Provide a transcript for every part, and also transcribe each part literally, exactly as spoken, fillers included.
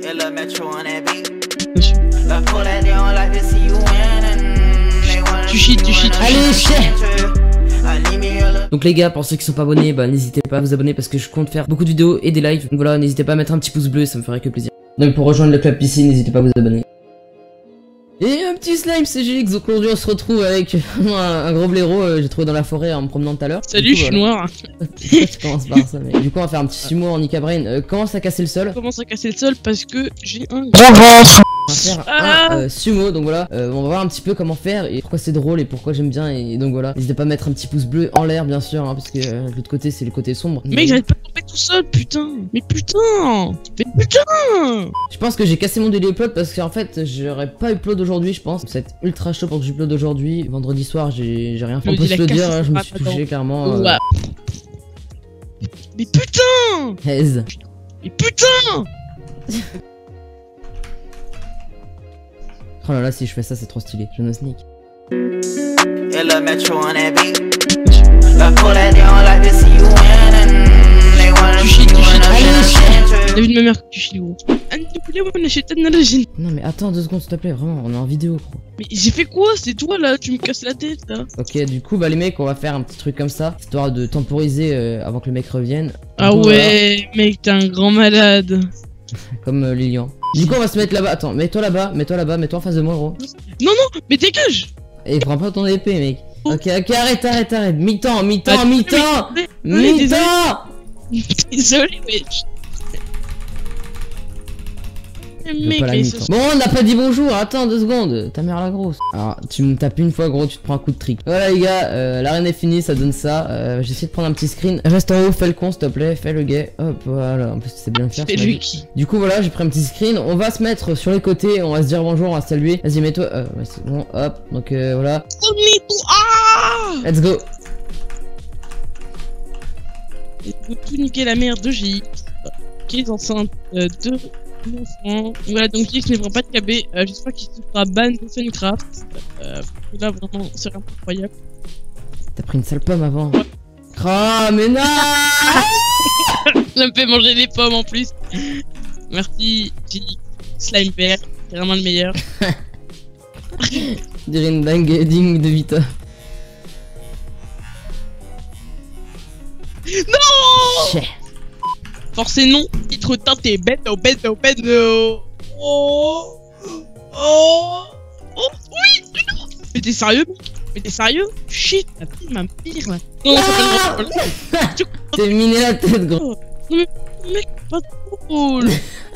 Tu cheats, tu cheats. Allez, chien. Donc les gars, pour ceux qui sont pas abonnés, bah n'hésitez pas à vous abonner parce que je compte faire beaucoup de vidéos et des lives. Donc voilà, n'hésitez pas à mettre un petit pouce bleu, ça me ferait que plaisir. Donc pour rejoindre le club P C, n'hésitez pas à vous abonner. Et un petit slime C G X, donc aujourd'hui on se retrouve avec un, un gros blaireau, euh, j'ai trouvé dans la forêt en me promenant tout à l'heure. Salut, je suis noir. Tu commences par ça, mais du coup on va faire un petit sumo en Nika Brain. Euh, commence à casser le sol. Commence à casser le sol parce que j'ai un... On va faire ah un euh, sumo, donc voilà, euh, on va voir un petit peu comment faire et pourquoi c'est drôle et pourquoi j'aime bien, et donc voilà. N'hésitez pas à mettre un petit pouce bleu en l'air bien sûr, hein, parce que euh, l'autre côté c'est le côté sombre. Mec, j'arrête pas de tomber tout seul, putain. Mais putain. Mais putain. Je pense que j'ai cassé mon daily upload parce qu'en fait j'aurais pas upload aujourd'hui, je pense. C'est ultra chaud pour que j'upload aujourd'hui. Vendredi soir j'ai rien fait. On peut se le dire, hein, je me suis touché clairement. Euh... Ouais. Mais putain. Aise. Mais putain. Oh là là, si je fais ça c'est trop stylé. Je ne sneak. Tu chies, tu chies. T'as vu de ma mère que tu chies, gros. Non mais attends deux secondes s'il te plaît, vraiment, on est en vidéo gros. Mais j'ai fait quoi? C'est toi là, tu me casses la tête là. Ok, du coup bah les mecs on va faire un petit truc comme ça, histoire de temporiser euh, avant que le mec revienne. Ah coup, ouais voilà. Mec t'es un grand malade. Comme euh, Lilian. Du coup on va se mettre là-bas, attends, mets-toi là-bas, mets-toi là-bas, mets-toi en face de moi gros. Non non, mais dégage. Et prends pas ton épée mec. Ok ok arrête arrête arrête, mi-temps, mi-temps, ah, mi-temps, mi-temps. Désolé mais... Mec, mais bon on n'a pas dit bonjour, attends deux secondes, ta mère la grosse. Alors tu me tapes une fois gros, tu te prends un coup de trick. Voilà les gars, euh, l'arène est finie, ça donne ça. euh, J'essaie de prendre un petit screen. Reste en haut, fais le con s'il te plaît, fais le gay. Hop voilà, en plus c'est bien le faire. C'est lui qui... Du coup voilà, j'ai pris un petit screen, on va se mettre sur les côtés, on va se dire bonjour, on va se saluer. Vas-y mets-toi, euh, ouais, c'est bon, hop, donc euh, voilà. Let's go. Et vous tout niquer la merde de J X, qui est enceinte euh, de... Voilà, donc J X ne prend pas de K B, euh, j'espère qu'il se fera ban de Suncraft. Euh, là vraiment, c'est incroyable. T'as pris une sale pomme avant. Ouais. Oh, mais non. Ça me fait manger les pommes en plus. Merci J X, Slime Vert, c'est vraiment le meilleur. Je dirais une dingue digne de Vita. Non. Chais. Forcé non, titre teinté, beno, beno, beno. Oh, oh, oh, oui, non. Mais t'es sérieux, mec? Mais t'es sérieux? Shit, la fille m'a pire là. Non, ça peut le T'es miné la tête, gros. Non, mais mec, pas drôle.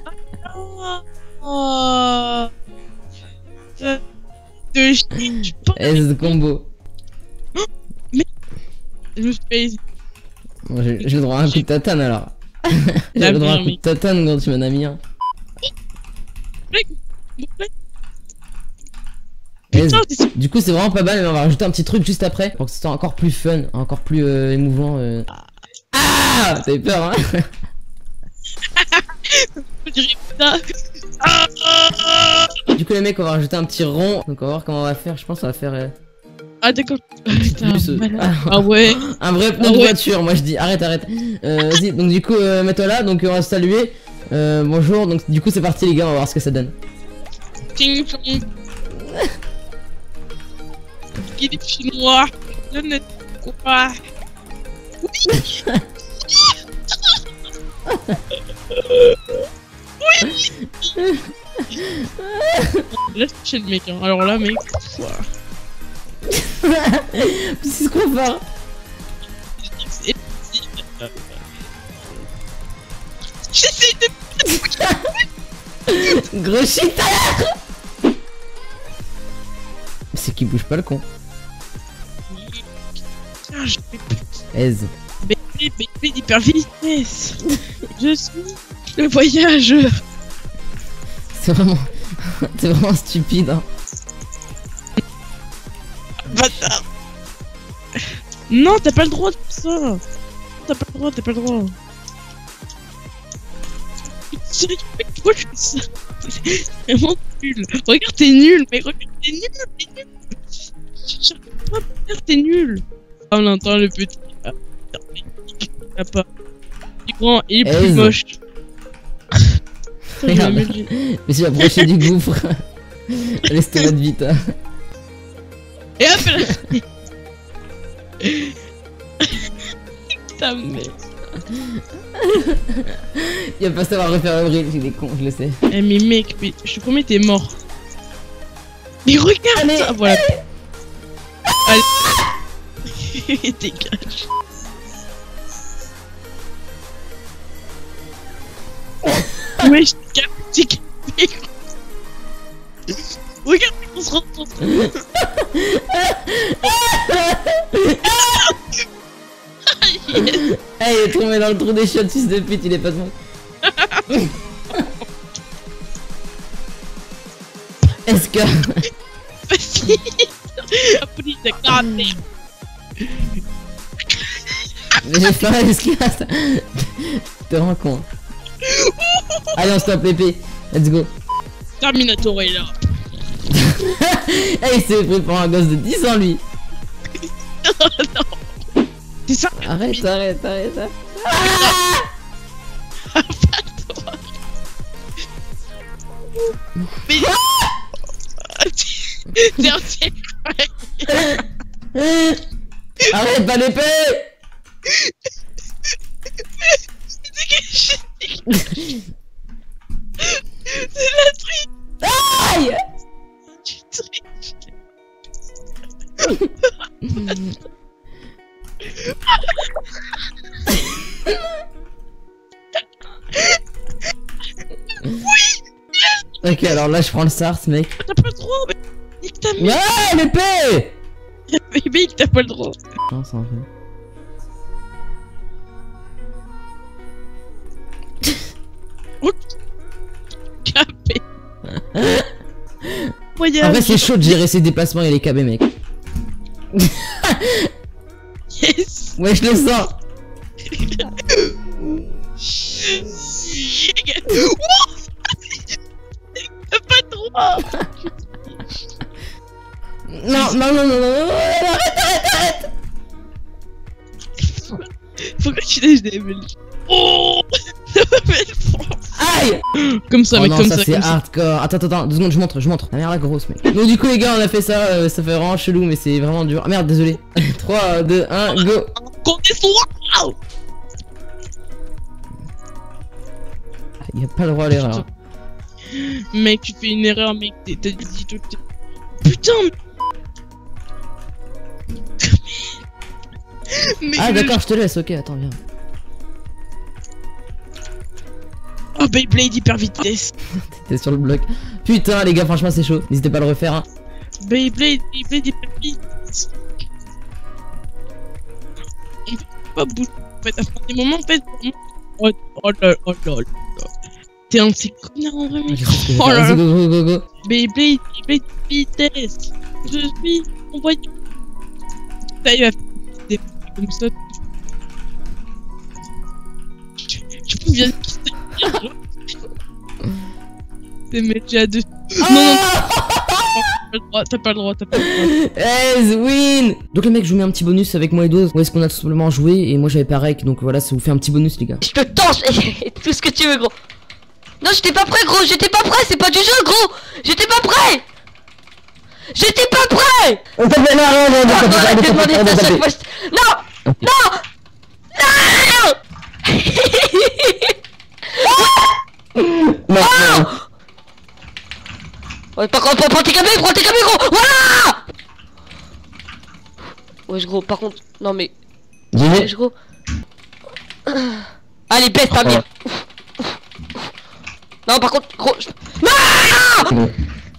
Ah, de shit, S combo. Mais, je me suis fait. Bon, j'ai le droit à un coup de tatane alors. J'ai le droit à un coup de tatane quand tu m'en as mis un. Putain, du coup c'est vraiment pas mal, mais on va rajouter un petit truc juste après pour que ce soit encore plus fun, encore plus euh, émouvant. Euh... Ah, t'avais peur hein. Du coup les mecs on va rajouter un petit rond, donc on va voir comment on va faire, je pense qu'on va faire... Euh... Ah d'accord. Putain, ah, ah ouais. Un vrai pneu ah, de ouais. voiture, moi je dis arrête arrête. Euh, Vas-y, donc du coup euh, mets-toi là, donc on va se saluer. Euh, bonjour, donc du coup c'est parti les gars, on va voir ce que ça donne. Ting chong. Il est chinois. Le net quoi. Oui. Oui. Laisse toucher le mec hein. Alors là mec. C'est trop fort. J'essaie de... Gros shit à l'heure. C'est qui bouge pas le con. Aise. Bébé, bébé d'hyper vitesse. Je suis le voyageur. C'est vraiment... C'est vraiment stupide hein. Bâtard. Non, t'as pas le droit de ça. T'as pas le droit, t'as pas le droit. Sérieux, mec, pourquoi je fais ça? C'est vraiment nul. Regarde, t'es nul, mais regarde, t'es nul, t'es nul. J'arrive pas à faire, t'es nul. On entend le petit. Ah, il a pas. Il est grand, il est plus moche. Regarde. Je me suis approché du gouffre. Laisse tomber de vite. Et hop là. Putain merde. Il va pas savoir refaire le reel, il est con, je le sais. Eh mais mec, mais je te promets t'es mort. Mais regarde allez, ça, voilà. Allez. Allez. Dégage. Ouais, je t'ai capté, t'es capté. Regarde, on se rencontre. Yes. Hey, il est tombé dans le trou des chiottes, fils de pute, il est pas de moi. Est-ce que... Vas-y. Appris de karaté. Mais j'ai faim, est-ce qu'il y a ça? T'es vraiment con. Allez, on stop l'épée. Let's go. Terminator est là. Hey, il s'est pris pour un gosse de dix ans, lui. Oh non. C'est ça. Arrête, arrête, arrête, arrête. Ah, pas toi. Mais... T'es entier. Arrête, pas l'épée. C'est la truite. Aïe. Tu triches. Ok, alors là je prends le SARS, mec. T'as pas le droit, mais nique ta mère. Ah, l'épée. Mais mec, t'as pas le droit. Non, c'est en fait. Capé. Voyage. Après c'est chaud de gérer ses déplacements et les K B, mec. Yes. Ouais, je le sens. T'as pas le droit. Non, non, non, non, non, non, arrête, arrête, arrête. Faut que tu lèches des bulles. Oh. Ça m'a fait le fond. Aïe. Comme ça, Oh mec, non, comme ça, ça, c'est comme ça. hardcore. Attends, attends, attends, deux secondes, je montre, je montre. La merde, la grosse, mec. Donc, du coup, les gars, on a fait ça. Euh, ça fait vraiment chelou, mais c'est vraiment dur. Ah merde, désolé. trois, deux, un, go. Comptez sur moi. Il y a pas le droit à l'erreur. Mec, tu fais une erreur, mec. T'as dit tout. Putain. Mais Ah, le- d'accord, je te laisse. Ok, attends, viens. Oh, Beyblade hyper vitesse. T'es sur le bloc. Putain, les gars, franchement, c'est chaud. N'hésitez pas à le refaire. Hein. Beyblade, Beyblade hyper vitesse. On peut pas bouger. En fait, à des moments, en fait. Oh, oh là, oh là là. T'es un de ces connards en vrai, mec. Oh là Vas-y, là. go, go, go, go. Beyblade, Beyblade vitesse. Je suis en voiture. Ça y va faire des comme ça. Je peux bien quitter. T'es métier à deux. Non, non, t'as pas le droit, t'as pas le droit, t'as pas le droit. Yes, win. Donc les mecs, je vous mets un petit bonus avec moi et Doz. Où est-ce qu'on a tout simplement joué et moi j'avais pas rec, donc voilà, ça vous fait un petit bonus les gars. Je te tanche et tout ce que tu veux, gros. Non, j'étais pas prêt, gros. J'étais pas prêt. C'est pas du jeu, gros. J'étais pas prêt. J'étais pas prêt. On t'a fait non, non, non, Ah, arrête de demander ça à chaque fois. Non, non, non. non. Ouais, par contre, prends tes cabés, prends tes cabés, gros. Voilà. Wesh, gros. Par contre, non mais. Wesh, gros. Allez, baisse ta mère. Non, par contre, gros. Je... Non.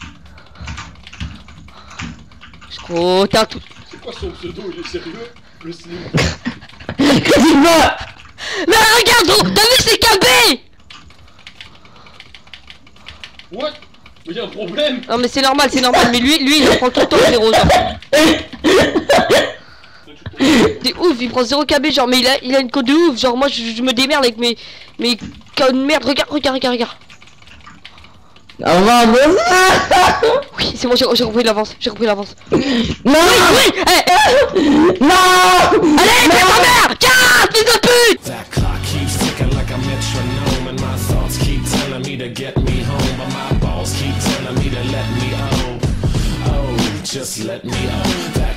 Gros, t'as tout. C'est quoi son pseudo? Il est sérieux? Le slim. Mais regarde, gros. T'as vu ces cabés? What? Mais y'a un problème? Non, mais c'est normal, c'est normal. Mais lui, lui, il prend tout le temps zéro, genre. T'es ouf, il prend zéro K B, genre, mais il a, il a une code de ouf. Genre, moi, je, je me démerde avec mes, mes codes de merde. Regarde, regarde, regarde, regarde. Au revoir, Doz. Oui, c'est bon, j'ai j'ai repris l'avance, j'ai repris l'avance. Non. Oui, eh, eh. Non. Allez, fais ta mère. Tiens, fils de pute. That clock keeps ticking like a metronome, and my thoughts keep telling me me to get me home, but my balls keep telling me to let me oh, oh, just let me oh.